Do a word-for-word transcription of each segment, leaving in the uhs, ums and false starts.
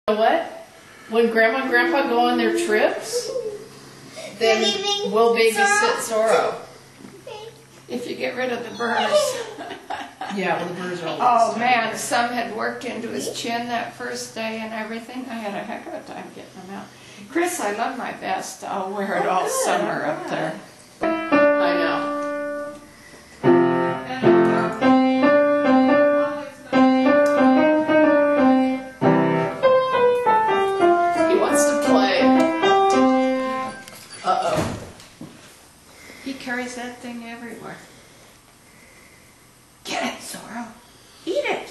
You know what? When Grandma and Grandpa go on their trips, then we'll babysit Zorro. If you get rid of the burrs. Yeah, well, the burrs are all Oh man, some had worked into his chin that first day and everything. I had a heck of a time getting them out. Chris, I love my vest. I'll wear it all summer up there. I know. He wants to play. Uh-oh. He carries that thing everywhere. Get it, Zorro. Eat it.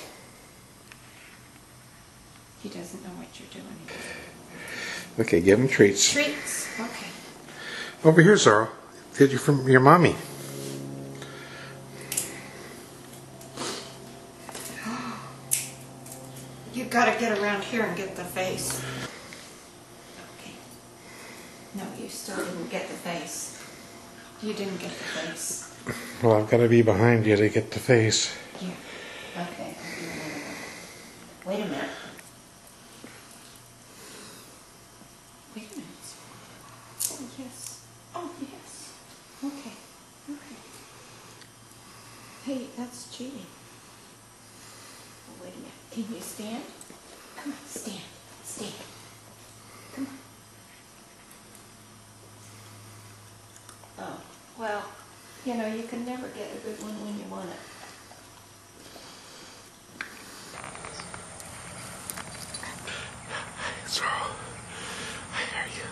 He doesn't know what you're doing. Okay, give him treats. Treats. Okay. Over here, Zorro. Did you from your mommy? You gotta get around here and get the face. Okay. No, you still didn't get the face. You didn't get the face. Well, I've got to be behind you to get the face. Yeah. Okay. Wait a minute. Wait a minute. Oh, yes. Oh, yes. Okay. Okay. Hey, that's cheating. Oh, wait a minute. Can you stand? Come on, stand. Stand. Come on. Oh, well, you know, you can never get a good one when you want it. Zorro, I hear you.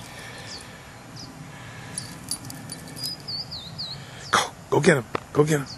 Go get him. Go get him.